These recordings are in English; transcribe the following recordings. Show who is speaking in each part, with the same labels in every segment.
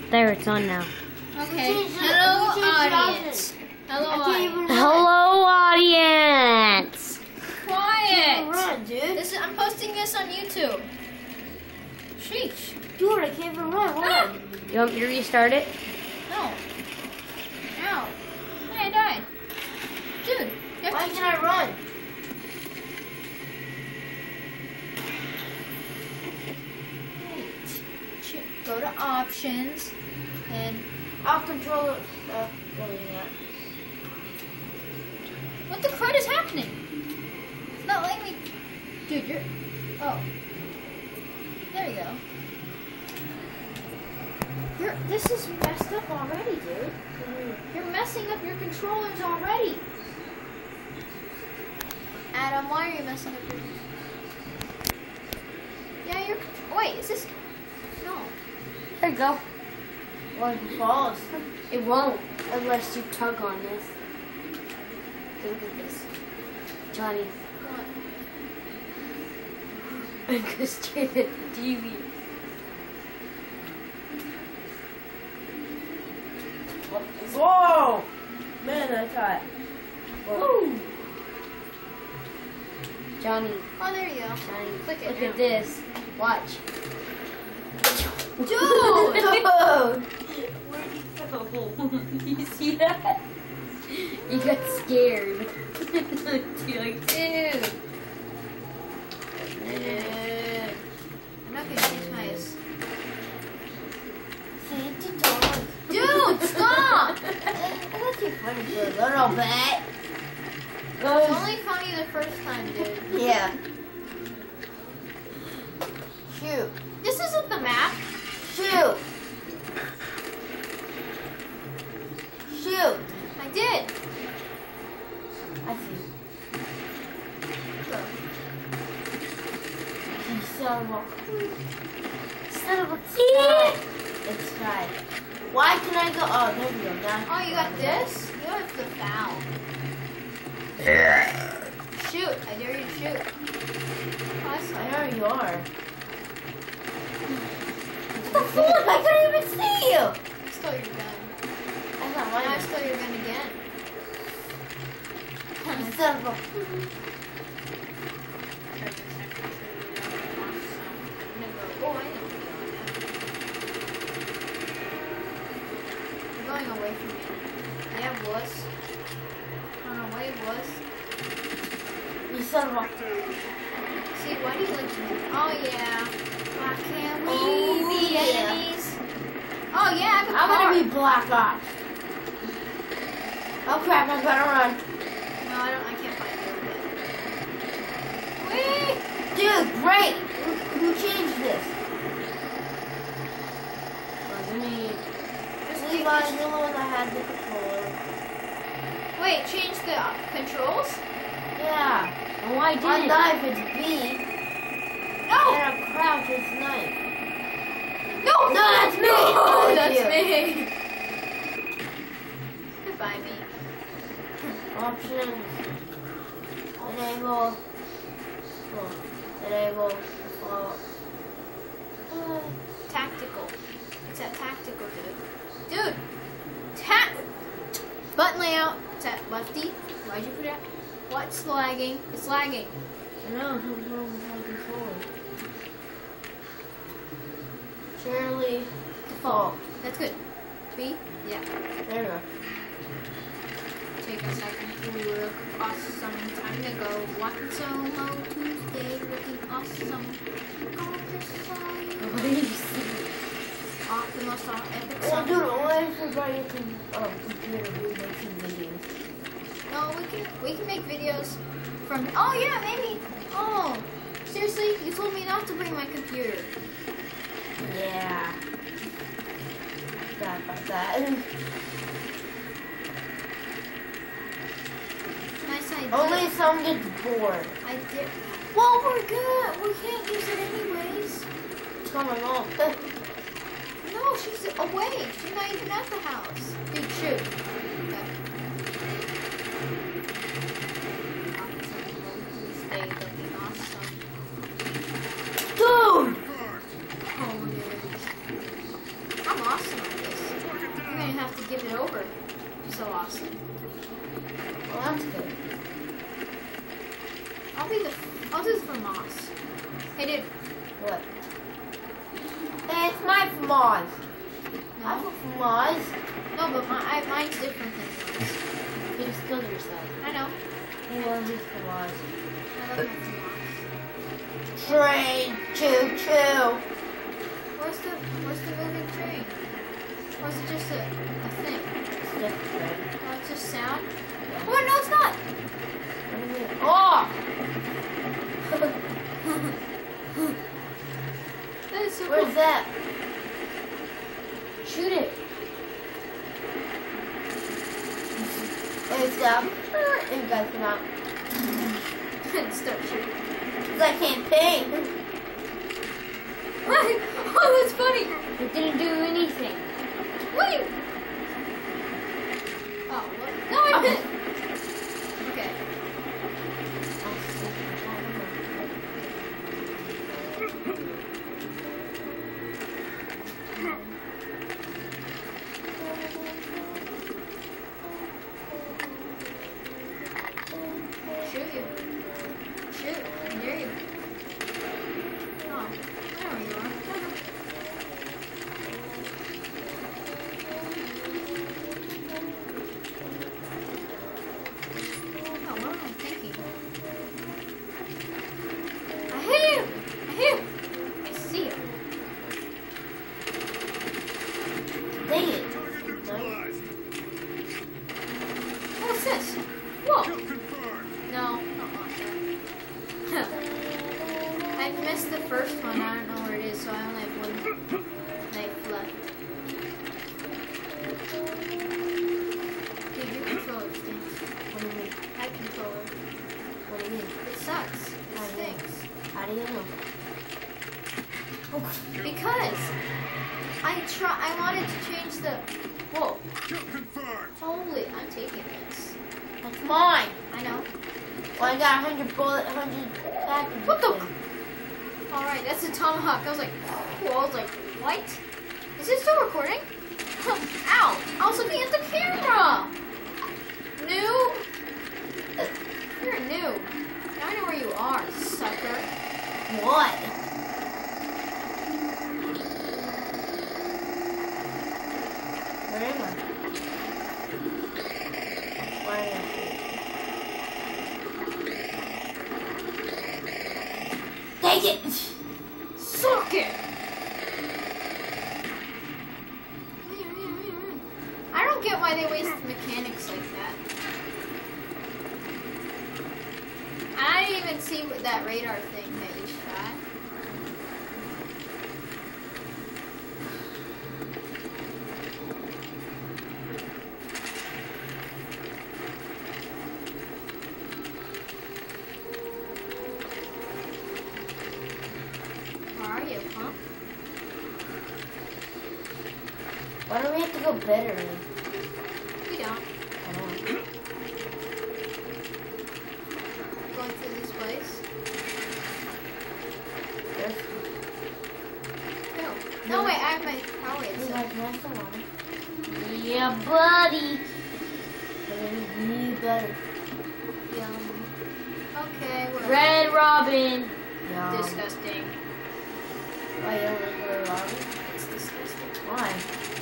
Speaker 1: There, it's on now.
Speaker 2: Okay. Hello, audience. Hello, audience.
Speaker 1: Hello, audience.
Speaker 2: Quiet.
Speaker 3: Run, dude.
Speaker 2: I'm posting this on YouTube. Sheesh.
Speaker 3: Dude, I can't even run.
Speaker 2: Ah!
Speaker 1: You want me to restart it?
Speaker 2: No. Ow. Hey, I died. Dude, you have
Speaker 3: Why
Speaker 2: to
Speaker 3: can't I run?
Speaker 2: go to options and
Speaker 3: I'll control it. Really not.
Speaker 2: what the crud is happening? It's not letting me. Dude, you're. Oh. There you go. This is messed up already, dude. You're messing up your controllers already. Adam, why are you messing up your? Yeah, you're. Wait, is this? No.
Speaker 1: There you go.
Speaker 3: What if it falls?
Speaker 1: It won't unless you tug on this. Look at this, Johnny.
Speaker 2: What?
Speaker 1: I'm gonna stare at the TV.
Speaker 3: Whoa! Man, I thought.
Speaker 2: Woo!
Speaker 1: Johnny,
Speaker 2: Oh, there you go.
Speaker 1: Johnny,
Speaker 2: Click it
Speaker 1: look
Speaker 2: now.
Speaker 1: at this. Watch.
Speaker 2: Dude!
Speaker 1: You see that? You got scared. You're like, dude.
Speaker 2: I'm not gonna use my.
Speaker 3: See, it's a dog.
Speaker 2: Dude, stop!
Speaker 3: That's too funny for a little bit.
Speaker 2: It's only funny the first time, dude.
Speaker 3: Yeah. Shoot.
Speaker 2: This isn't the map.
Speaker 3: Shoot. Shoot.
Speaker 2: I did.
Speaker 3: I see. You son of a... Son of a... It's fine. Why can I go... Oh, there we go. Now
Speaker 2: Oh, you got this? You have to foul. Shoot. I dare you to shoot. Oh, I saw
Speaker 3: I
Speaker 2: you.
Speaker 3: know you are. What the fuck? I couldn't even see you.
Speaker 2: I stole your gun.
Speaker 3: I thought
Speaker 2: Now I
Speaker 3: mine
Speaker 2: stole your gun again.
Speaker 3: was... Son of a...
Speaker 2: Oh, I know where you're going away from me. Yeah, wuss. Run away, wuss.
Speaker 3: You son of a...
Speaker 2: See, why do you like to? Oh yeah. Why can't we
Speaker 3: Oh,
Speaker 2: be
Speaker 3: yeah.
Speaker 2: enemies? Oh yeah, I have a
Speaker 3: I'm
Speaker 2: car.
Speaker 3: gonna be Black Ops. Oh crap, I gotta run.
Speaker 2: No, I don't. I can't find you. Wait.
Speaker 3: Dude, great! Who changed this?
Speaker 1: Wasn't me.
Speaker 3: Levi, you're the one that had the controller.
Speaker 2: Wait, change the controls?
Speaker 3: Yeah.
Speaker 1: Oh, I
Speaker 3: On
Speaker 1: did.
Speaker 3: knife it's B,
Speaker 2: No.
Speaker 3: and on crouch it's knife.
Speaker 2: No.
Speaker 3: No, that's me.
Speaker 2: No,
Speaker 3: Thank
Speaker 2: that's
Speaker 3: you.
Speaker 2: me. Goodbye, me.
Speaker 3: Options. Enable. Enable.
Speaker 2: Tactical. It's at tactical, dude. Dude. Button layout. It's at lefty. Why'd you put it at? What's lagging? It's lagging.
Speaker 3: No, something's wrong with my controller. Surely default.
Speaker 2: That's good. B? Yeah.
Speaker 3: There we go.
Speaker 2: Take a second to look awesome. Time to go. What's Omo Tuesday looking awesome?
Speaker 1: What do you see?
Speaker 2: The most epic
Speaker 3: Well,
Speaker 2: song.
Speaker 3: dude, why is everybody computer who makes some videos?
Speaker 2: No, we can make videos from. Oh yeah, maybe. Oh, seriously? You told me not to bring my computer.
Speaker 3: Yeah. Forgot about that.
Speaker 2: Nice idea.
Speaker 3: Only if someone gets bored.
Speaker 2: I did. Well, we're good. We can't use it anyways.
Speaker 3: It's coming home.
Speaker 2: No, she's away. She's not even at the house. Dude, shoot. Okay. Tuesday looking awesome.
Speaker 3: Dude!
Speaker 2: Oh, dude. I'm awesome at gonna have to give it over. So awesome.
Speaker 3: Well, that's good.
Speaker 2: I'll do the FAMAS. Hey, dude.
Speaker 3: What? Hey, it's my FAMAS. I have
Speaker 2: No,
Speaker 3: a FAMAS.
Speaker 2: no, but mine's different than yours.
Speaker 3: You just killed yourself.
Speaker 2: I know.
Speaker 3: You want these FAMAS.
Speaker 2: I love my FAMAS.
Speaker 3: Train, choo choo.
Speaker 2: Where's the moving train? Or is it just a thing?
Speaker 3: It's different.
Speaker 2: Oh, it's just sound? Oh, no, it's not!
Speaker 3: What do you mean? Oh!
Speaker 2: That is so
Speaker 3: Where's
Speaker 2: cool.
Speaker 3: that? Shoot it. It's and you guys come out.
Speaker 2: Start shooting.
Speaker 3: Cause I can't paint.
Speaker 2: Right. Oh, that's funny.
Speaker 1: It didn't do anything.
Speaker 2: Wait. Oh, what? No, I didn't. Okay. Shoot you. Shoot. I dare you. Oh, I know where you are. Oh, what am I thinking? I hit him! I hit him! I see him.
Speaker 3: Dang it.
Speaker 2: What's this? Whoa!
Speaker 4: Kill confirmed.
Speaker 2: No, I missed the first one. I don't know where it is, so I only have one knife left. Dude, your controller stinks.
Speaker 3: What do you mean?
Speaker 2: My controller.
Speaker 3: What do you mean?
Speaker 2: It sucks. It stinks.
Speaker 3: How do you know?
Speaker 2: Because I wanted to change the. Whoa!
Speaker 4: Kill confirmed.
Speaker 2: Holy! I'm taking this.
Speaker 3: That's mine.
Speaker 2: I know.
Speaker 3: Well, I got 100 bullet, 100 packages.
Speaker 2: What the?
Speaker 3: in.
Speaker 2: All right, that's a tomahawk. I was like, cool. I was like, what? Is it still recording? Ow! I was looking at the camera. Noob. You're a noob. Now I know where you are, sucker.
Speaker 3: What? Where am I? Why am I? Take it!
Speaker 2: Suck it. I don't get why they waste mechanics like that. I didn't even see what that radar thing that you shot. Where are you, huh?
Speaker 3: Why do we have to go better?
Speaker 2: We don't.
Speaker 3: I don't.
Speaker 2: Going through this place.
Speaker 3: Yes.
Speaker 2: No. No, wait, I have my power.
Speaker 3: You
Speaker 2: So.
Speaker 3: guys want some water? Yeah, buddy. You better.
Speaker 2: Yum. Okay, we're
Speaker 1: Red Robin.
Speaker 3: Yeah.
Speaker 2: disgusting.
Speaker 3: Why you don't like Red Robin?
Speaker 2: It's disgusting.
Speaker 3: Why?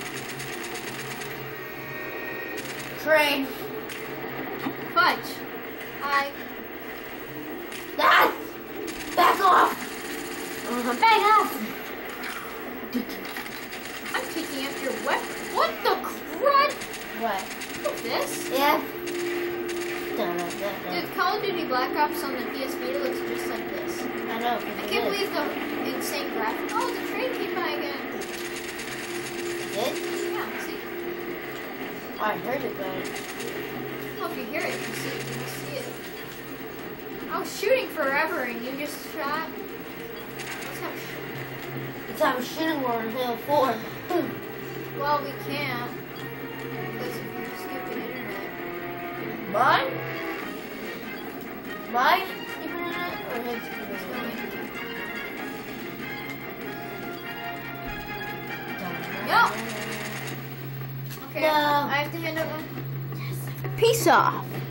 Speaker 3: Train.
Speaker 2: Fudge. I.
Speaker 3: Ah! Back off!
Speaker 1: Back off.
Speaker 2: I'm picking up your weapon. What the crud?
Speaker 3: What?
Speaker 2: What's this?
Speaker 3: Yeah.
Speaker 2: Dude, Call of Duty Black Ops on the PS Vita looks just like this.
Speaker 3: I know.
Speaker 2: I can't believe the insane graphics. Oh, the train came by again.
Speaker 3: It?
Speaker 2: Yeah, see?
Speaker 3: Oh, I heard it, but
Speaker 2: Well, if you hear it, you see it. You see it. I was shooting forever and you just shot. Let's have
Speaker 3: it's how we're shooting war in Halo 4.
Speaker 2: Well, we can't. Because of your stupid internet.
Speaker 3: Mine? Mine? Stupid internet or his stupid
Speaker 2: It's
Speaker 3: internet?
Speaker 2: going. Yo! Okay, Okay,
Speaker 3: No.
Speaker 2: I have to hand over. Peace off.